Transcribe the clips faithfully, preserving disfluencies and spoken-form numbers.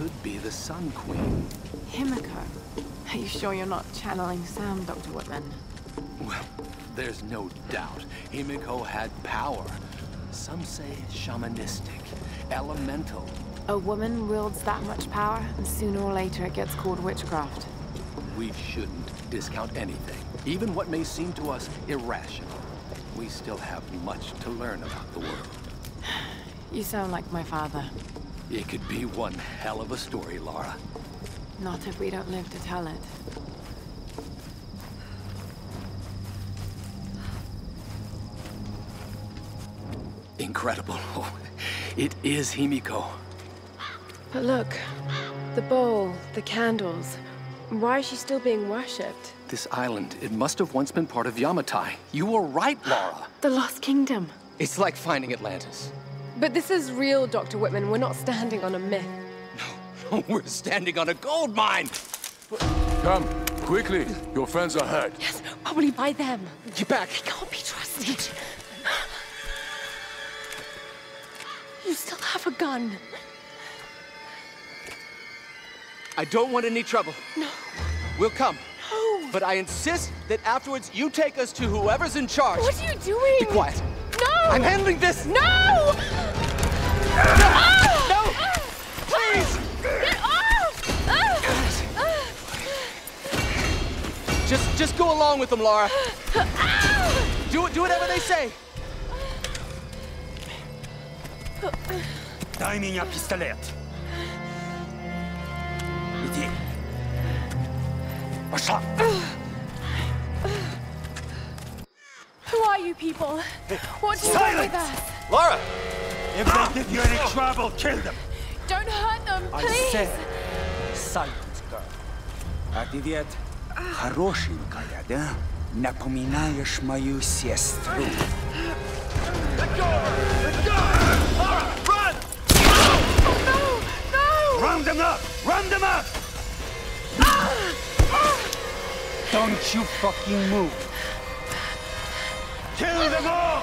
could be the Sun Queen. Himiko. Are you sure you're not channeling Sam, Doctor Whitman? Well, there's no doubt. Himiko had power. Some say shamanistic, elemental. A woman wields that much power, and sooner or later it gets called witchcraft. We shouldn't discount anything, even what may seem to us irrational. We still have much to learn about the world. You sound like my father. It could be one hell of a story, Lara. Not if we don't live to tell it. Incredible. Oh, it is Himiko. But look, the bowl, the candles. Why is she still being worshipped? This island, it must have once been part of Yamatai. You were right, Lara. The Lost Kingdom. It's like finding Atlantis. But this is real, Doctor Whitman. We're not standing on a myth. No, we're standing on a gold mine! Come, quickly. Your friends are hurt. Yes, probably by them. Get back! They can't be trusted. You still have a gun. I don't want any trouble. No. We'll come. No. But I insist that afterwards you take us to whoever's in charge. What are you doing? Be quiet. No! I'm handling this! No! Ah! No! Please! Get off! Just, just go along with them, Lara. Do it, do whatever they say. Дай меня пистолет. Иди. Пошла. Who are you people? What do you want with us? Lara! If they give you any trouble, kill them. Don't hurt them, I please! said, silence, girl. А ты ведь хорошенькая, да? Напоминаешь мою сестру. Let go! Let go! Lara, run! No! No! Round them up! Round them up! Don't you fucking move! Kill them all!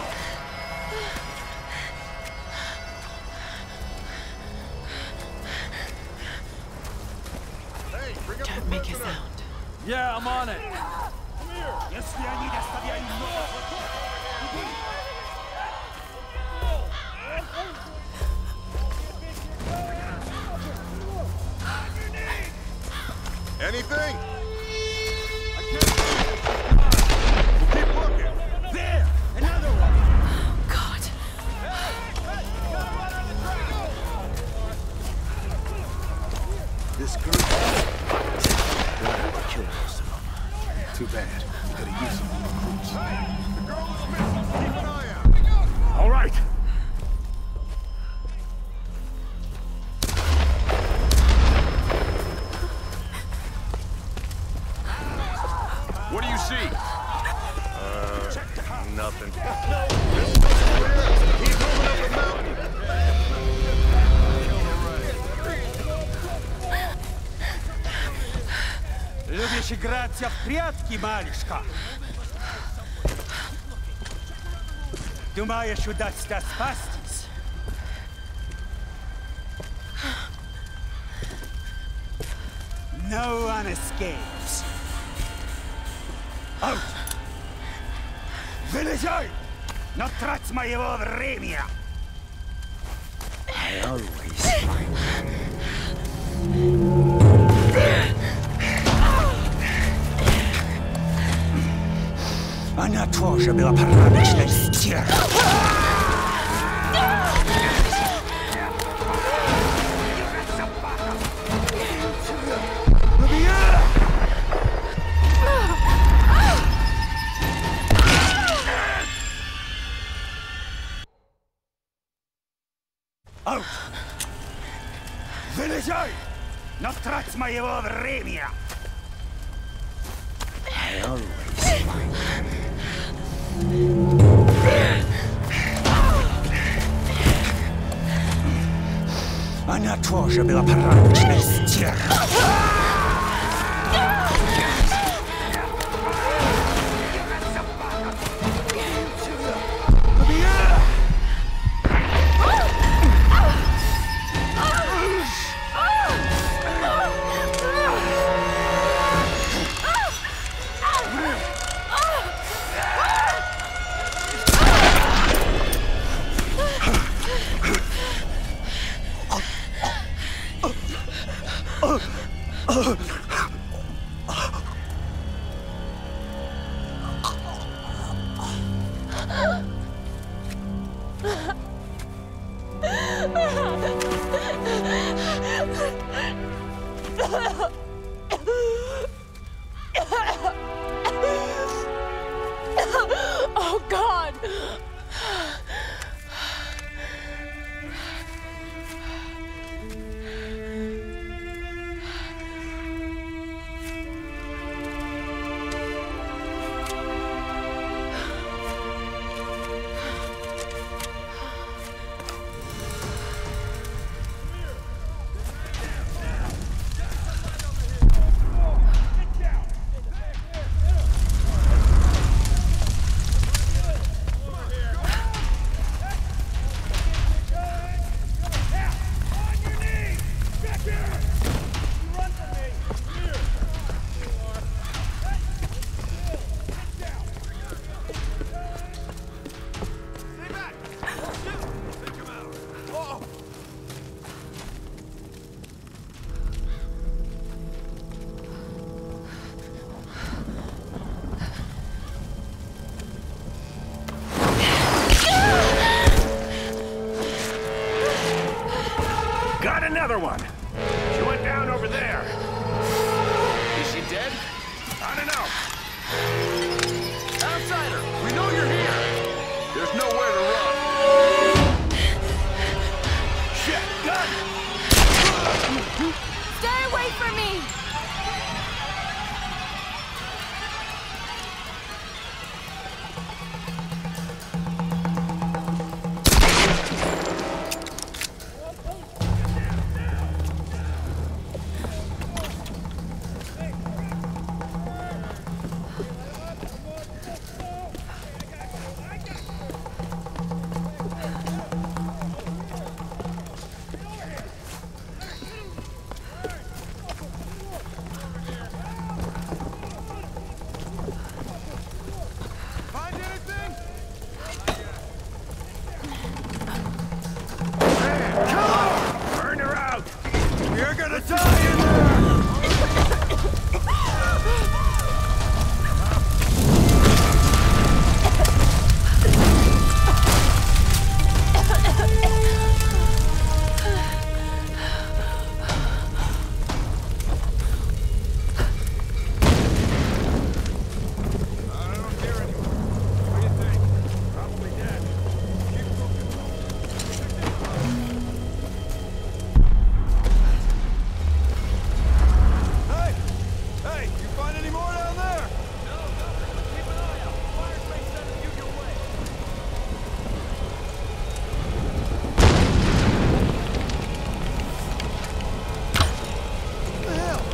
Don't make a sound. Yeah, I'm on it. Если они доставляют Anything? There! Another one! God. This group gotta kill most of them. Too bad. We could have used some more recruits. The girl is missing. Keep an eye out. All right. What do you see? Uh, nothing. This looks clear. He's moving up the mountain. Любишь играться в прятки, малышка? Думаешь, удастся спастись? No one escapes. Out! Вылезай! Но трать моего времени! I always find Она тоже была порядочной стервой. Аут! Вылезай! Но трать моего времени! I always find Она тоже была порядочной стервой. Oh, God! Got another one. She went down over there. Is she dead? I don't know. Outsider, we know you're here. There's nowhere to run. Shit, gun! Stay away from me! Find anything? Burn her out! You're gonna die in there! I don't hear anyone. What do you think? Probably dead. Keep looking. Hey! Hey! You find any more down there? No, nothing. But keep an eye out. Fireplace sending you your way. What the hell?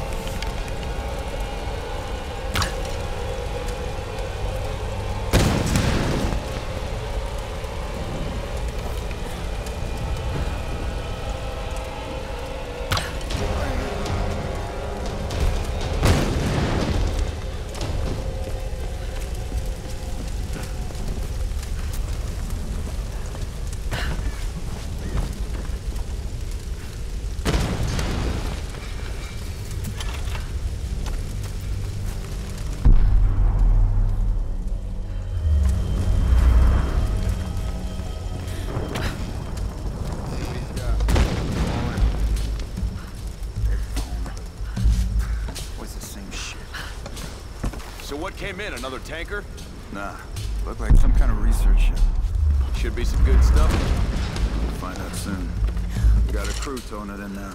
What's the same shit? So what came in? Another tanker? Nah, looked like some kind of research ship. Should be some good stuff. We'll find out soon. We got a crew towing it in now.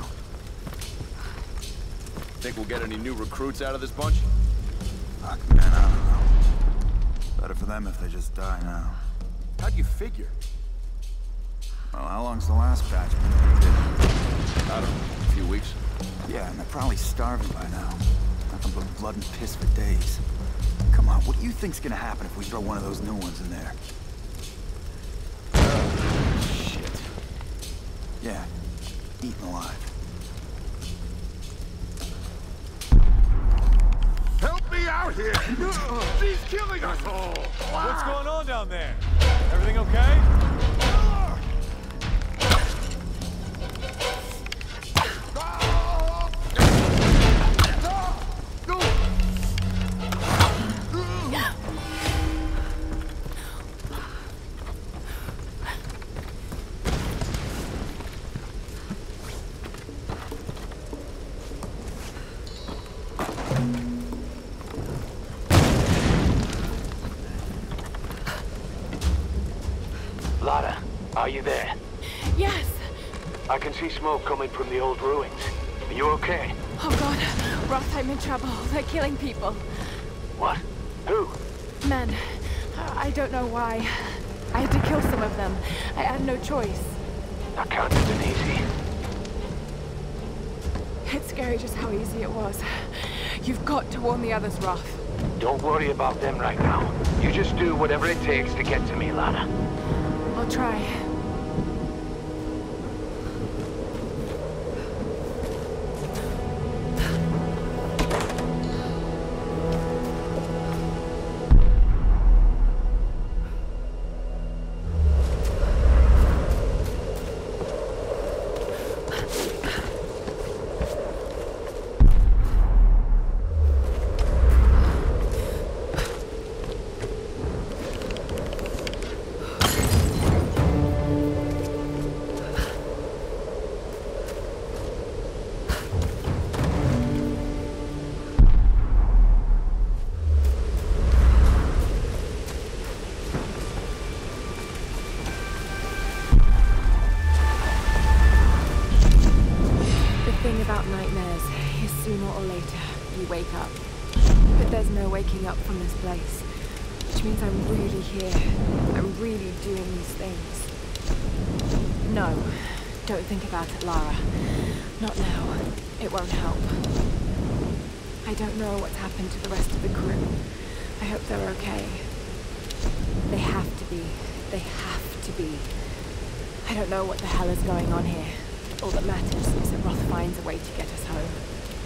Think we'll get any new recruits out of this bunch? Fuck, man, I don't know. Better for them if they just die now. How'd you figure? Well, how long's the last batch been? I don't know, a few weeks. Yeah, and they're probably starving by now. Nothing but blood and piss for days. Come on, what do you think's gonna happen if we throw one of those new ones in there? Shit. Yeah, eaten alive. Help me out here! She's killing us all! What's going on down there? Everything okay? Lara, are you there? Yes! I can see smoke coming from the old ruins. Are you okay? Oh god, Roth, I'm in trouble. They're killing people. What? Who? Men. I don't know why. I had to kill some of them. I had no choice. That can't have been easy. It's scary just how easy it was. You've got to warn the others, Roth. Don't worry about them right now. You just do whatever it takes to get to me, Lara. I'll try. About nightmares is sooner or later you wake up. But there's no waking up from this place. Which means I'm really here. I'm really doing these things. No, don't think about it, Lara. Not now. It won't help. I don't know what's happened to the rest of the crew. I hope they're okay. They have to be. They have to be. I don't know what the hell is going on here. All that matters is that Roth finds a way to get us home.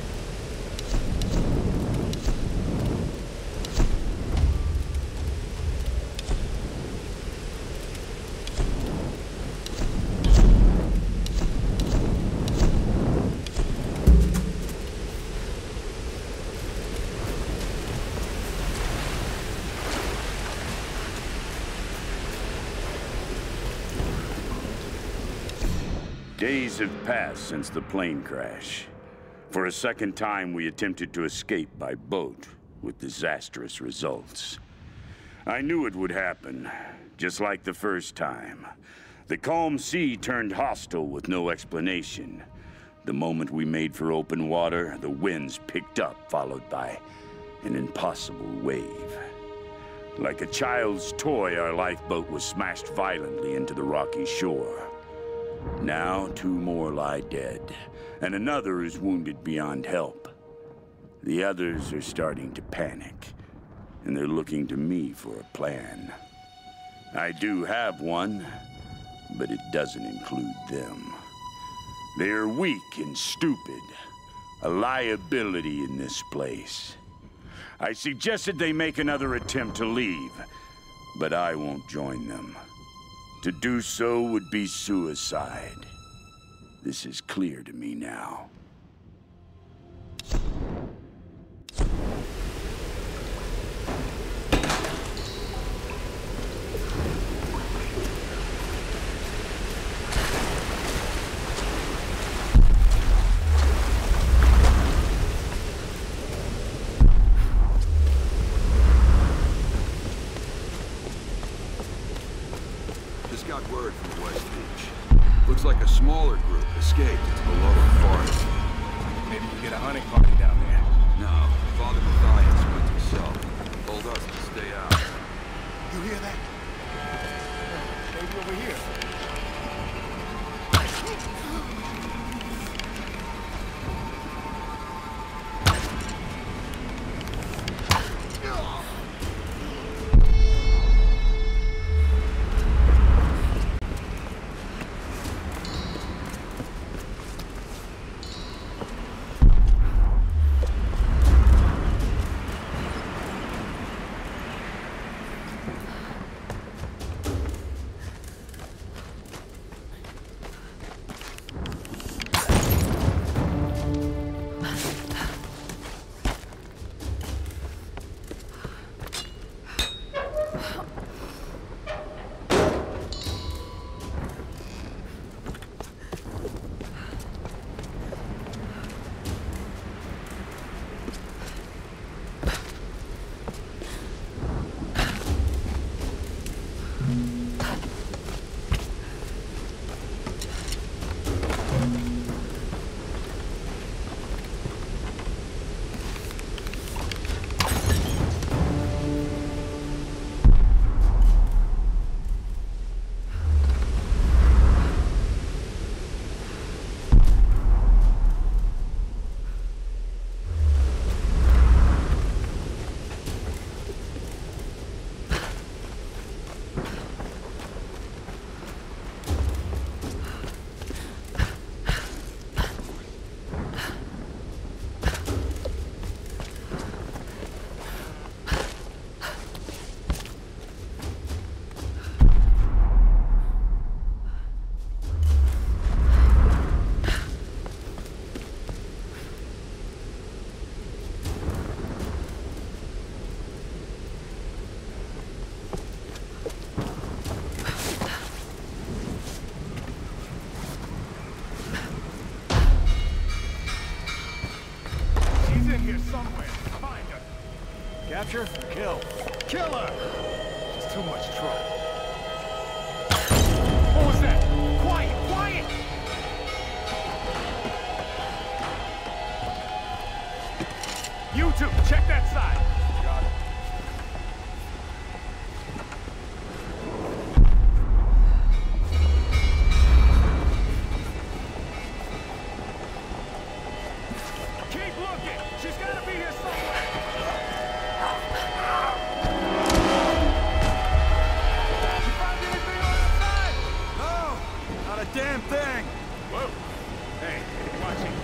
Days have passed since the plane crash. For a second time, we attempted to escape by boat, with disastrous results. I knew it would happen, just like the first time. The calm sea turned hostile with no explanation. The moment we made for open water, the winds picked up, followed by an impossible wave. Like a child's toy, our lifeboat was smashed violently into the rocky shore. Now, two more lie dead, and another is wounded beyond help. The others are starting to panic, and they're looking to me for a plan. I do have one, but it doesn't include them. They are weak and stupid, a liability in this place. I suggested they make another attempt to leave, but I won't join them. To do so would be suicide. This is clear to me now. Got word from the West Beach. Looks like a smaller group escaped into the lower forest. Maybe we get a hunting party down there. No, Father Matthias went himself. Told us to stay out. You hear that? Yeah, maybe over here. Capture, kill. Kill her! She's too much trouble. What was that? Quiet, quiet! You two, check that side. Got it. Keep looking! She's gotta be here somewhere! You found anything on the side? No! Not a damn thing! Whoa! Hey, watch it.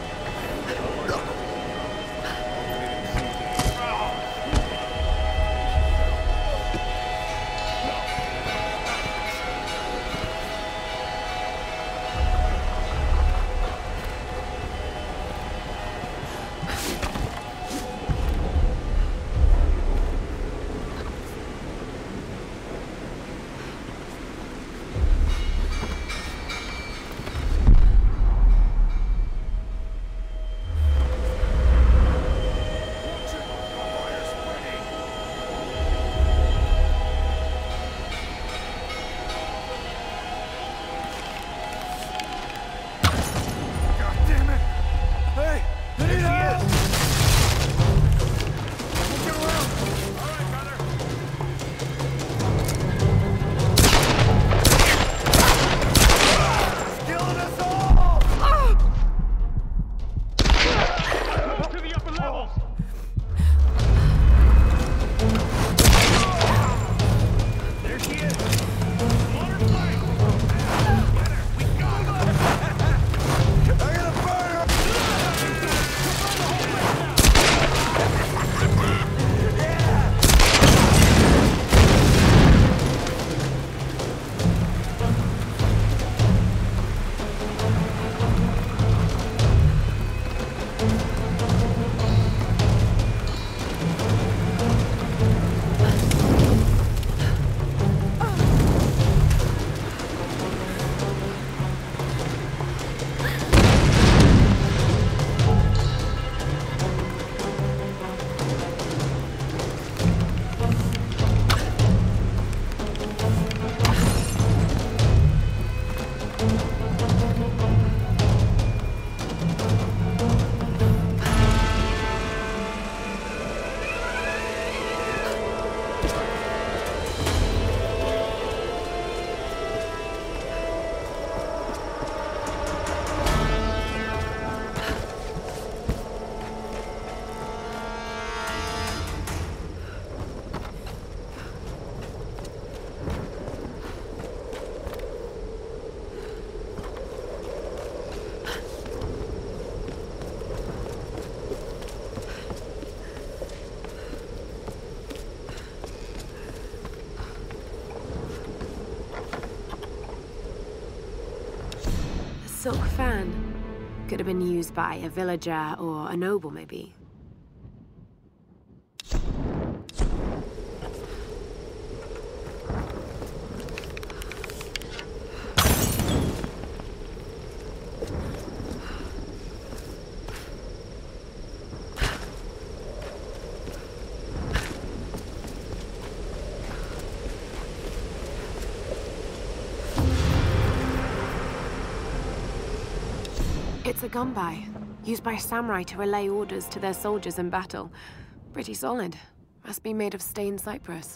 Silk fan. Could have been used by a villager or a noble, maybe. It's a gunbai, used by samurai to relay orders to their soldiers in battle. Pretty solid. Must be made of stained cypress.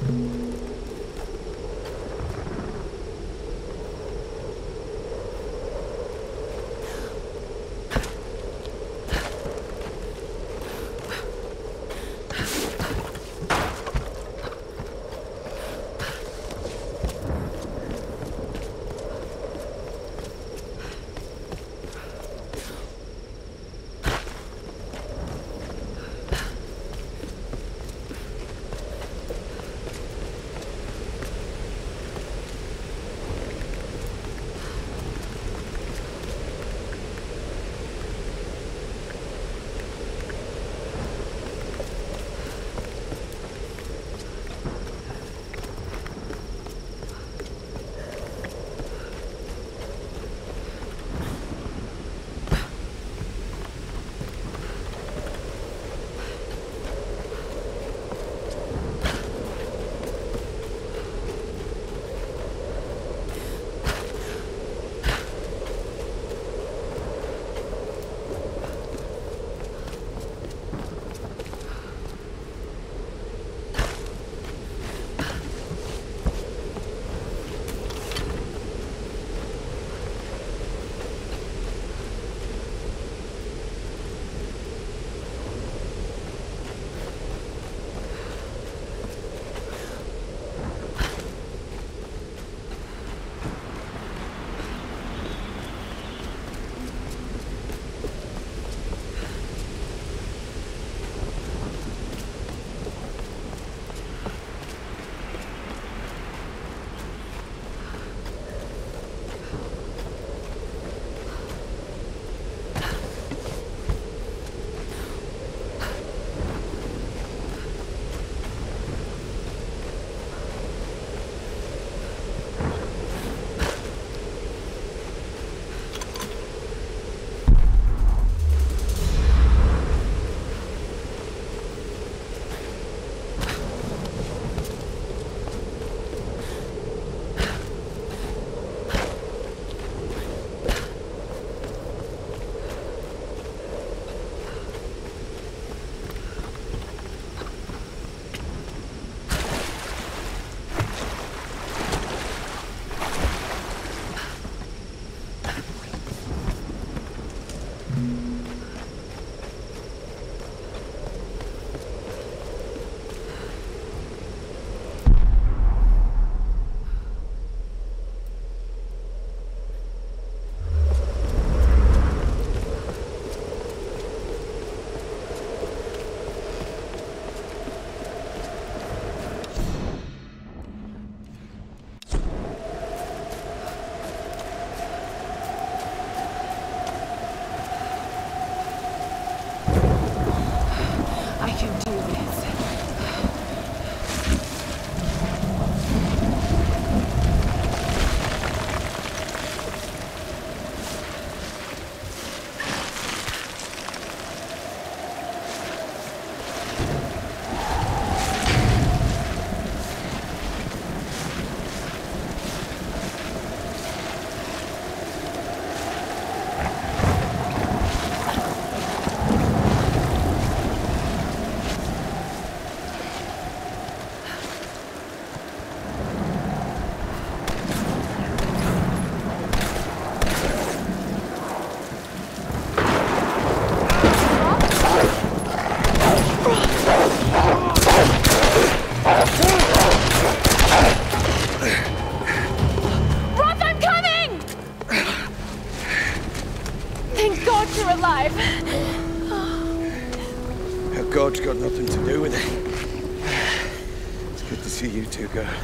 God's got nothing to do with it. It's good to see you two go.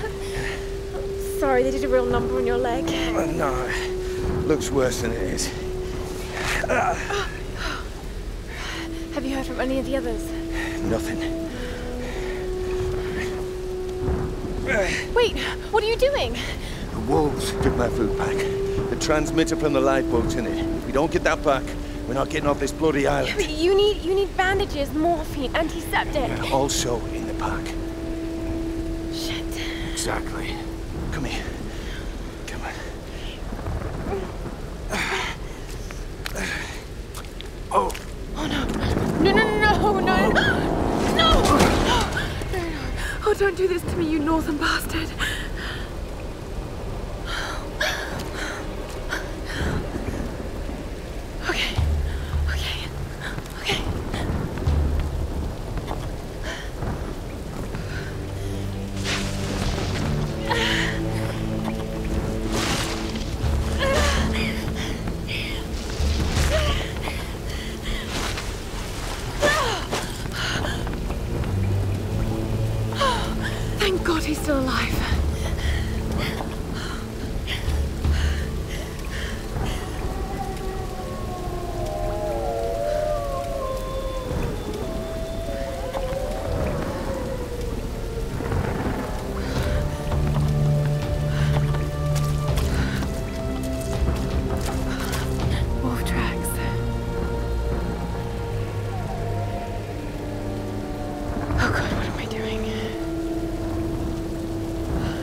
Sorry, they did a real number on your leg. Uh, no, looks worse than it is. Uh. Have you heard from any of the others? Nothing. Wait, what are you doing? The wolves took my food pack. The transmitter from the lifeboat's in it. If we don't get that back, we're not getting off this bloody island. You need you need bandages, morphine, antiseptic. Also in the pack. Shit. Exactly. Come here. Come on. Oh. Oh no. No, no, no, no, no. No! No, no. Oh, don't do this to me, you northern bastard. Okay. Okay. Okay. Thank God he's still alive. Wolf tracks. Oh God, what am I doing?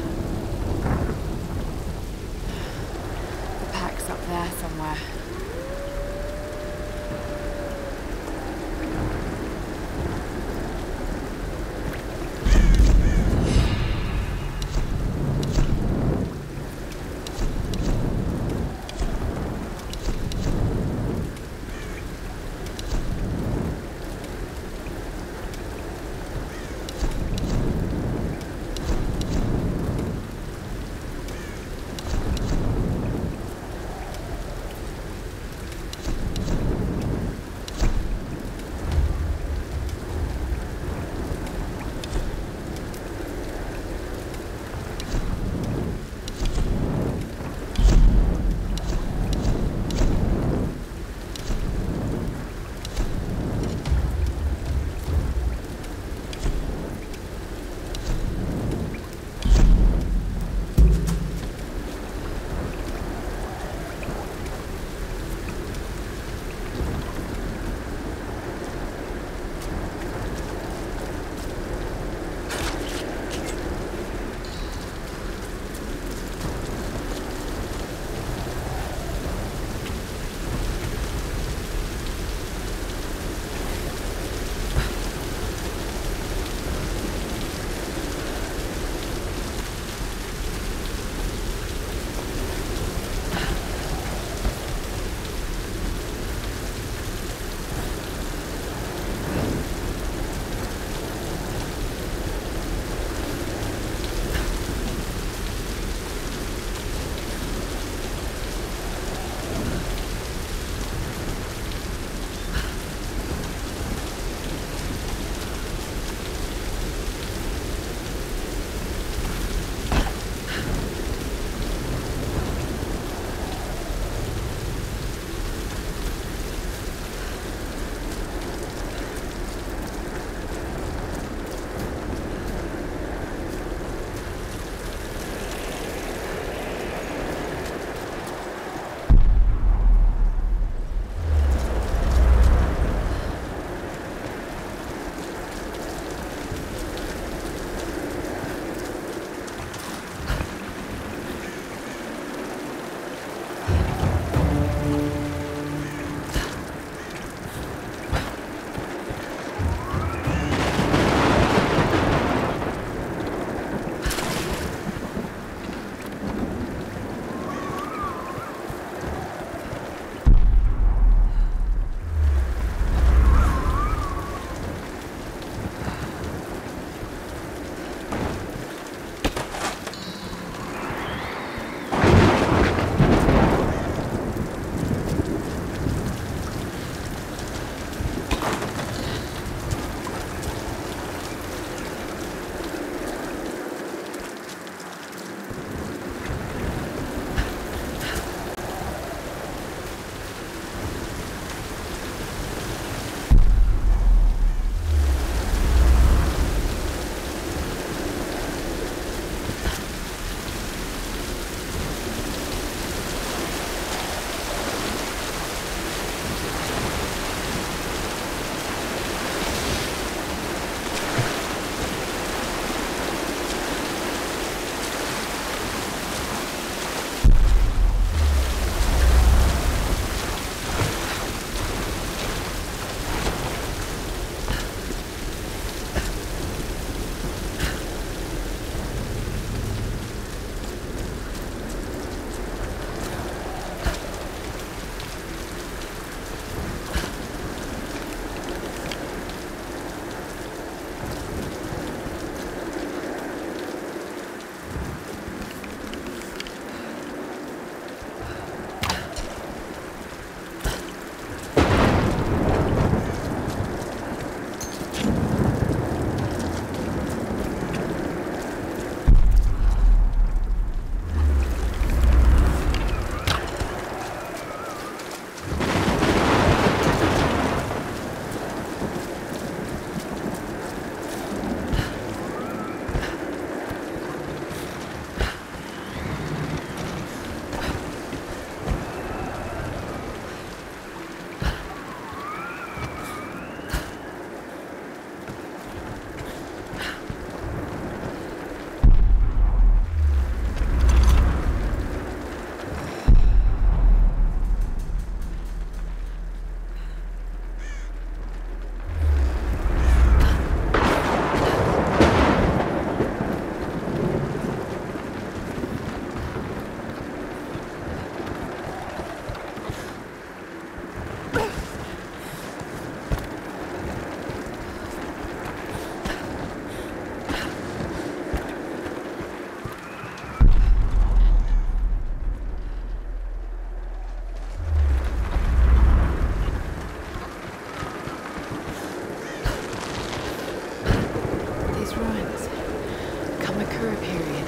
Kamakura period.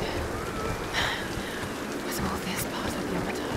Was all this part of Yamatai?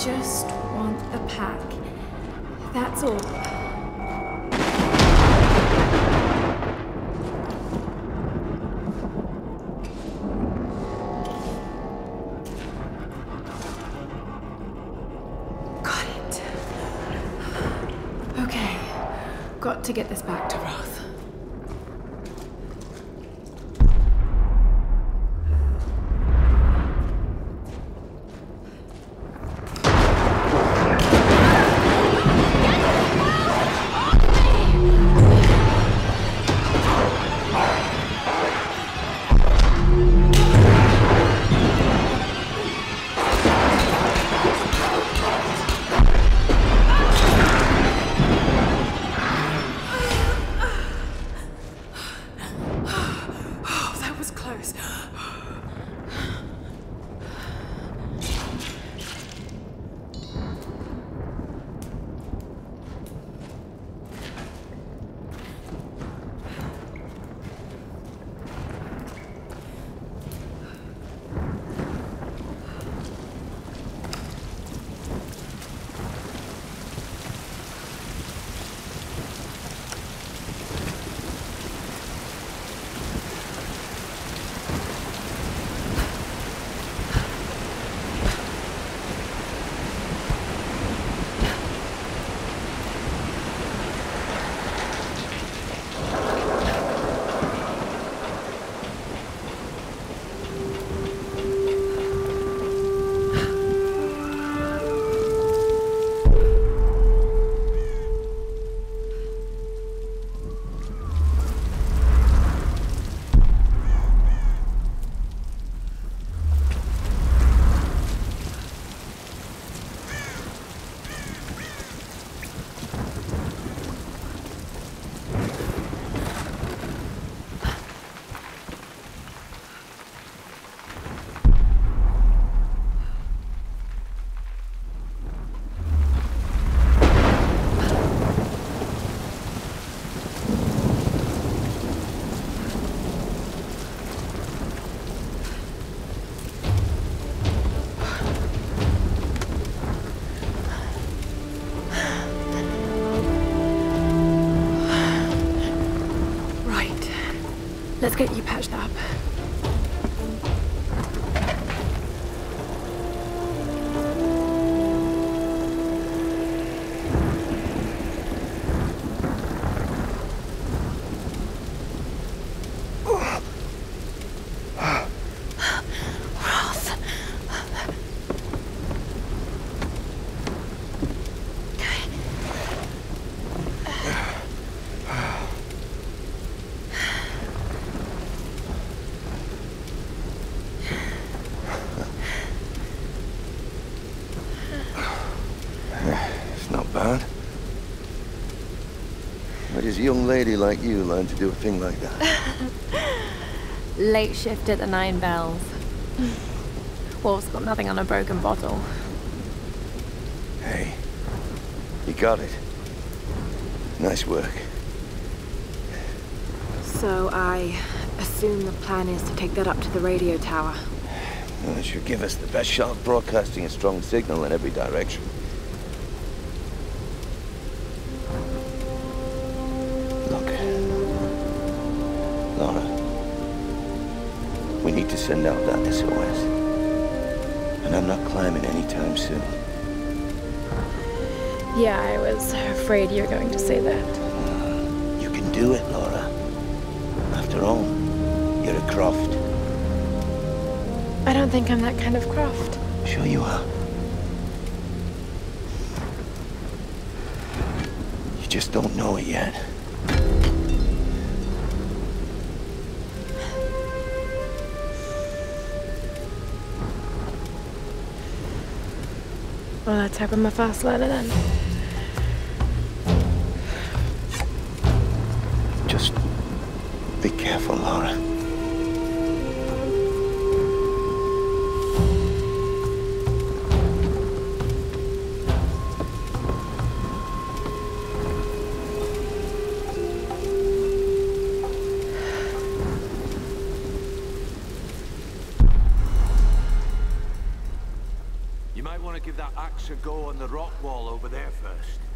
just want the pack. That's all. Got it. Okay. Got to get this back to Roth. Let's get you patched up. Where does a young lady like you learn to do a thing like that? Late shift at the Nine Bells. Wolf's got nothing on a broken bottle. Hey, you got it. Nice work. So I assume the plan is to take that up to the radio tower. Well, it should give us the best shot of broadcasting a strong signal in every direction. Look, Lara, we need to send out that S O S. And I'm not climbing anytime soon. Yeah, I was afraid you were going to say that. You can do it, Lara. After all, you're a Croft. I don't think I'm that kind of Croft. Sure you are. You just don't know it yet. Well, let's hope I'm a fast learner then. Just be careful, Lara. You might want to give that axe a go on the rock wall over there first.